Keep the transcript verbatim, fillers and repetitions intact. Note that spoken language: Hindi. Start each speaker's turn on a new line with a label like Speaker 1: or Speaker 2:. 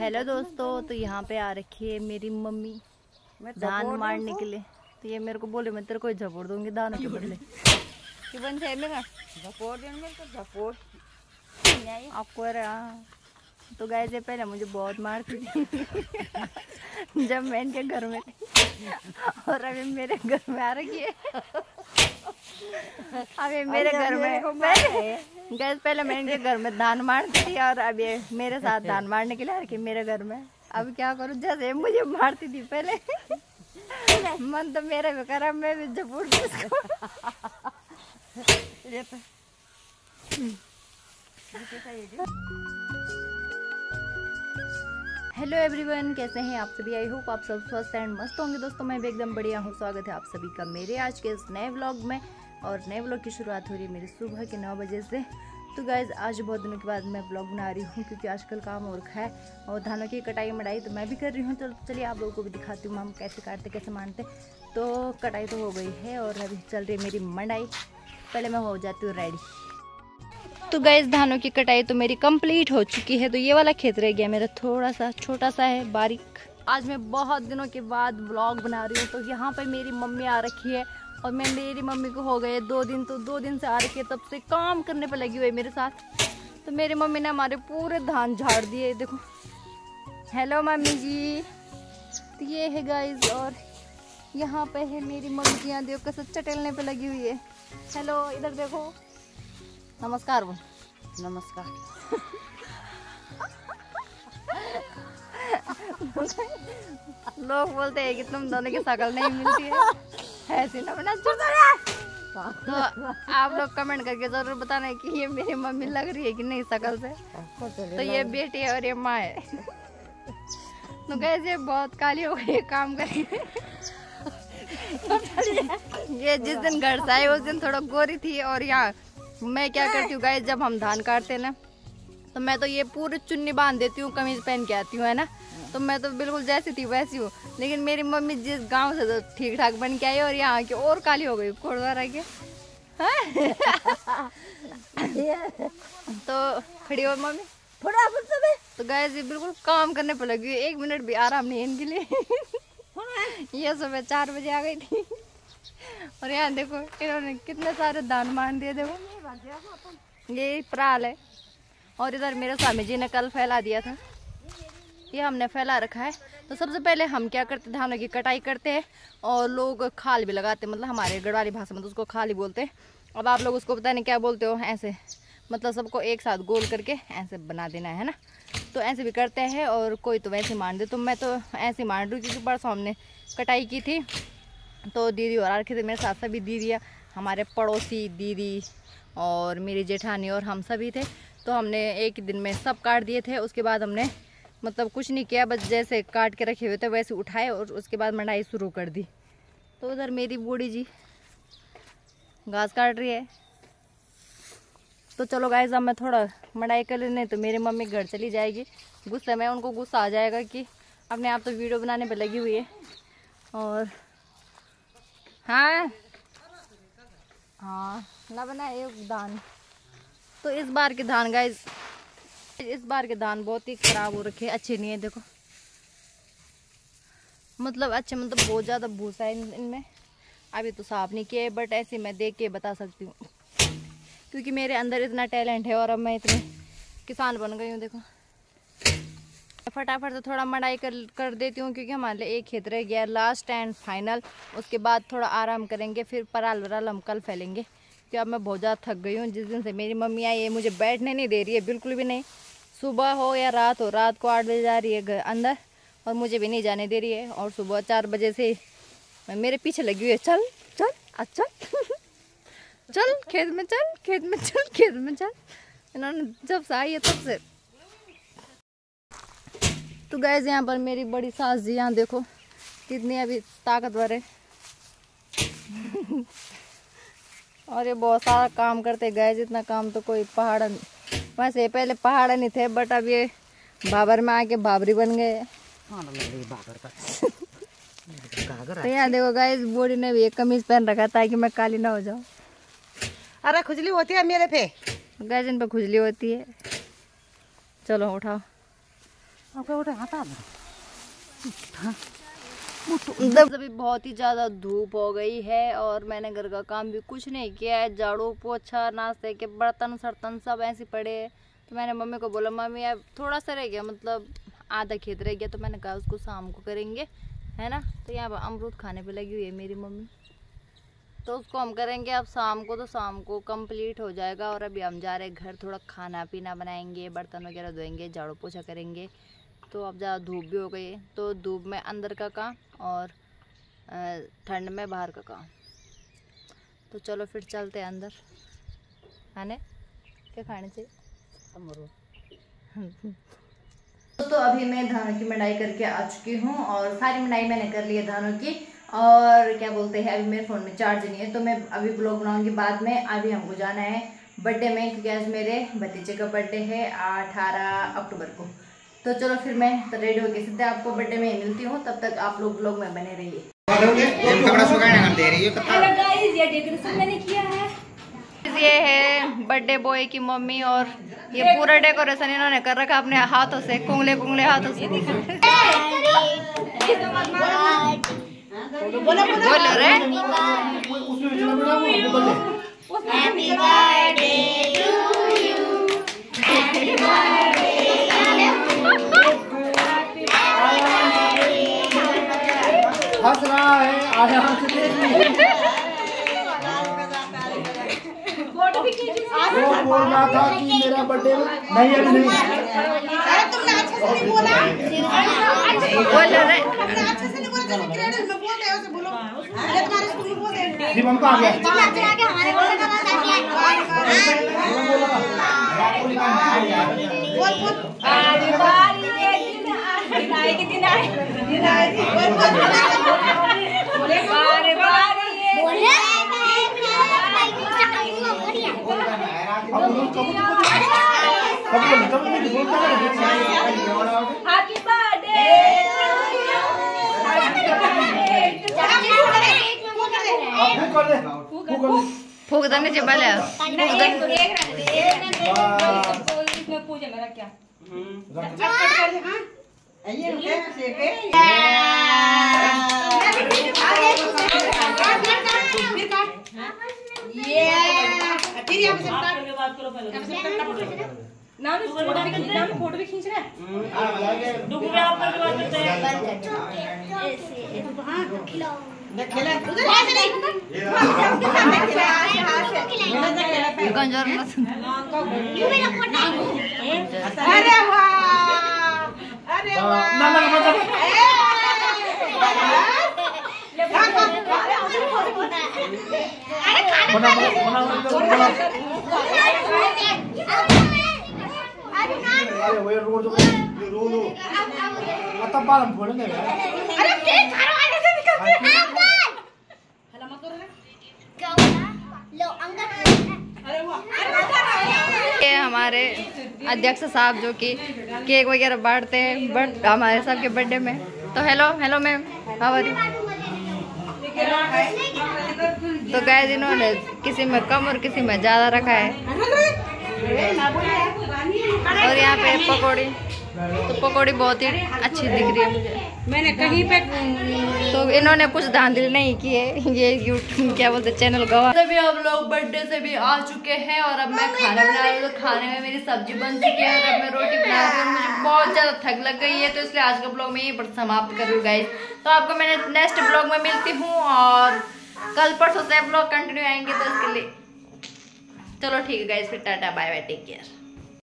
Speaker 1: हेलो दोस्तों, तो यहाँ पे आ रखी है मेरी मम्मी धान मारने के लिए। तो ये मेरे को बोले मैं तेरे को झपोड़ दूंगी दानों के बदले। कि बन है मेरा झपोड़ झपोड़ आपको। तो गाय से पहले मुझे बहुत मारती थी जब मैं इनके घर में थी, और अभी मेरे घर में आ रखी है। अभी मेरे घर में गैस पहले मैं इनके घर में धान मारती थी, और अभी मेरे साथ धान मारने के लिए आ रखी मेरे घर में। अब क्या करूं, जैसे मुझे मारती थी पहले मन तो मेरा भी करा, मैं भी झपूट हेलो एवरीवन, कैसे हैं आप सभी। आई होप आप सब स्वस्थ एंड मस्त होंगे। दोस्तों मैं भी एकदम बढ़िया हूँ। स्वागत है आप सभी का मेरे आज के इस नए व्लॉग में। और नए व्लॉग की शुरुआत हो रही है मेरी सुबह के नौ बजे से। तो गाइज आज बहुत दिनों के बाद मैं व्लॉग बना रही हूँ, क्योंकि आजकल काम हो रखा है और धानों की कटाई मड़ाई तो मैं भी कर रही हूँ। तो चलिए आप लोगों को भी दिखाती हूँ हम कैसे काटते कैसे मानते। तो कटाई तो हो गई है और अभी चल रही है मेरी मंडाई। पहले मैं हो जाती हूँ रेडी। तो गाइस धानों की कटाई तो मेरी कंप्लीट हो चुकी है। तो ये वाला खेत रह गया मेरा, थोड़ा सा छोटा सा है बारीक। आज मैं बहुत दिनों के बाद व्लॉग बना रही हूँ। तो यहाँ पे मेरी मम्मी आ रखी है, और मैं मेरी मम्मी को हो गए दो दिन। तो दो दिन से आ रखी है, तब से काम करने पे लगी हुई है मेरे साथ। तो मेरी मम्मी ने हमारे पूरे धान झाड़ दिए, देखो। हेलो मम्मी जी। तो ये है गाइस, और यहाँ पे है मेरी मम्मी जी, यहाँ देखो कैसे चटेलने पे लगी हुई है। हेलो, इधर देखो, नमस्कार बोल।
Speaker 2: नमस्कार।
Speaker 1: लोग बोलते हैं कि तुम दोनों की शक्ल नहीं मिलती है, ऐसी ना बना। तो आप लोग कमेंट करके जरूर बताना कि ये मेरी मम्मी लग रही है कि नहीं शक्ल से। तो ये बेटी है और ये माँ है। तो कैसे बहुत काली हो गई काम करके। ये जिस दिन घर से आई उस दिन थोड़ा गोरी थी। और यहाँ मैं क्या करती हूँ गाइस, जब हम धान काटते हैं ना, तो मैं तो ये पूरी चुन्नी बांध देती हूँ, कमीज पहन के आती हूँ, है ना। तो मैं तो बिल्कुल जैसी थी वैसी हूँ। लेकिन मेरी मम्मी जिस गांव से तो ठीक ठाक बन के आई, और यहाँ की और काली हो गई कोड़वा के। तो खड़ी हो मम्मी थोड़ा। तो गाइस ये बिल्कुल काम करने पर लगी, एक मिनट भी आराम नहीं इनके लिए। ये सुबह चार बजे आ गई थी, और यहाँ देखो इन्होंने कितने सारे दान मान दिए। देखो ये प्राल है, और इधर मेरे स्वामी जी ने कल फैला दिया था, ये हमने फैला रखा है। तो सबसे पहले हम क्या करते, धानों की कटाई करते हैं, और लोग खाल भी लगाते हैं, मतलब हमारे गढ़वाली भाषा में तो उसको खाल ही बोलते हैं। अब आप लोग उसको पता नहीं क्या बोलते हो। ऐसे मतलब सबको एक साथ गोल करके ऐसे बना देना है ना। तो ऐसे भी करते हैं, और कोई तो वैसे मान दे। तो मैं तो ऐसे मान रही हूँ, क्योंकि परसों हमने कटाई की थी। तो दीदी और रखे थे मेरे साथ, सभी दीदियाँ, हमारे पड़ोसी दीदी और मेरी जेठानी और हम सभी थे। तो हमने एक ही दिन में सब काट दिए थे। उसके बाद हमने मतलब कुछ नहीं किया, बस जैसे काट के रखे हुए थे वैसे उठाए, और उसके बाद मंडाई शुरू कर दी। तो उधर मेरी बूढ़ी जी घास काट रही है। तो चलो गाइस, अब मैं थोड़ा मंडाई कर लेने, तो मेरी मम्मी घर चली जाएगी। गुस्से में उनको गुस्सा आ जाएगा कि अपने आप तो वीडियो बनाने पर लगी हुई है। और हाँ हाँ ना बना एक धान। तो इस बार के धान गाइस, इस बार के धान बहुत ही खराब हो रखे, अच्छे नहीं है। देखो मतलब अच्छे, मतलब बहुत ज़्यादा भूसा है इनमें। अभी तो साफ नहीं किए, बट ऐसे मैं देख के बता सकती हूँ, क्योंकि मेरे अंदर इतना टैलेंट है और अब मैं इतनी किसान बन गई हूँ। देखो फटाफट से थोड़ा मड़ाई कर कर देती हूँ, क्योंकि हमारे लिए एक खेत रह गया लास्ट एंड फाइनल। उसके बाद थोड़ा आराम करेंगे, फिर पराल वराल हम कल फैलेंगे। क्योंकि अब मैं बहुत ज़्यादा थक गई हूँ। जिस दिन से मेरी मम्मी आई है मुझे बैठने नहीं दे रही है, बिल्कुल भी नहीं। सुबह हो या रात हो, रात को आठ बजे जा रही है घर अंदर, और मुझे भी नहीं जाने दे रही है। और सुबह चार बजे से मेरे पीछे लगी हुई है, चल चल अच्छा चल खेत में चल खेत में चल खेत में चल। इन्होंने जब से आई है तब से। तो गाइस यहाँ पर मेरी बड़ी सास जी, यहाँ देखो कितनी अभी ताकतवर है। और ये बहुत सारा काम करते गाइस, इतना काम तो कोई पहाड़, वैसे पहले पहाड़ नहीं थे, बट अब ये बाबर में आके बाबरी बन गए। तो यहाँ देखो गाइस, बूढ़ी ने भी एक कमीज पहन रखा ताकि मैं काली ना हो जाऊँ।
Speaker 2: अरे खुजली होती है मेरे पे,
Speaker 1: गाइस इन पे खुजली होती है। चलो उठाओ। अभी बहुत ही ज़्यादा धूप हो गई है और मैंने घर का काम भी कुछ नहीं किया है। झाड़ू पोछा नाश्ते के बर्तन सर्तन सब ऐसे पड़े हैं। तो मैंने मम्मी को बोला मम्मी अब थोड़ा सा रह गया, मतलब आधा खेत रह गया, तो मैंने कहा उसको शाम को करेंगे, है ना। तो यहाँ पर अमरूद खाने पे लगी हुई है मेरी मम्मी, तो उसको हम करेंगे अब शाम को, तो शाम को कंप्लीट हो जाएगा। और अभी हम जा रहे हैं घर, थोड़ा खाना पीना बनाएंगे, बर्तन वगैरह धोएंगे, झाड़ू पोछा करेंगे। तो अब ज़्यादा धूप भी हो गई है, तो धूप में अंदर का काम और ठंड में बाहर का काम। तो चलो फिर चलते हैं अंदर। खाने क्या खाने चाहिए? तो अभी मैं धानों की मिठाई करके आ चुकी हूँ और सारी मिठाई मैंने कर ली है धानों की। और क्या बोलते हैं, अभी मेरे फ़ोन में चार्ज नहीं है, तो मैं अभी ब्लॉग बनाऊंगी बाद में। अभी हमको जाना है बर्थडे में, क्योंकि आज मेरे भतीजे का बर्थडे है अठारह अक्टूबर को। तो चलो फिर मैं तो रेडी होके सीधे आपको बर्थडे में मिलती हूँ, तब तक आप लोग ब्लॉग में बने रहिए। ये है बर्थडे बॉय की मम्मी और ये पूरा डेकोरेशन इन्होंने कर रखा अपने हाथों से, कुंगले कुंगले हाथों से। बोलो रे happy birthday to you, happy birthday हंस रहा है आया वो बोल रहा था कि मेरा बर्थडे नहीं है नहीं। अरे तुमने अच्छे से नहीं बोला, बोल रहे तुमने अच्छे से नहीं बोला, जैसे क्रेडिट में बोलते हो उसे बोलो। अरे तुम्हारे स्कूल में बोल दे जी हम कहां गए, चला चला के हमारे बोलने का बात आती है। बोल बोल आज बारी के दिन आई के दिन आई दिन आई बोल बोले बारे बारे बोले हैप्पी बर्थडे फूक देने से पहले इसमें पूजा मेरा क्या फोटो भी खींच रहे हैं। अरे वाह अरे वाह अरे वो रोड रोड आता पालम फोड़ने में अरे केक खाओ आने से निकलते हैं अंकल हला मत करो क्या हुआ लो अंकल अरे वाह ये हमारे अध्यक्ष साहब जो कि केक वगैरह बांटते हैं बट हमारे सबके बर्थडे में। तो hello hello ma'am how are you. तो गाइस इन्होंने किसी में कम और किसी में ज्यादा रखा है। और यहाँ पे पकौड़ी, तो पकौड़ी बहुत ही अच्छी दिख रही है मुझे, मैंने कहीं पे। तो इन्होंने कुछ धांधली नहीं की है, ये यूट्यूब क्या बोलते चैनल गवा। तभी हम लोग बर्थडे से भी आ चुके हैं और अब मैं खाना बना रही हूँ। तो खाने में मेरी सब्जी बन चुकी है और अब मैं रोटी बना रही हूँ। मुझे बहुत ज्यादा थक लग गई है, तो इसलिए आज का ब्लॉग मैं यहीं पर समाप्त कर रही हूँ गाइस। तो आपको मैंने नेक्स्ट ब्लॉग में मिलती हूँ और कल परसों से ब्लॉग कंटिन्यू आएंगे, तो इसके लिए चलो ठीक है गाइस, फिर tata bye bye, take care.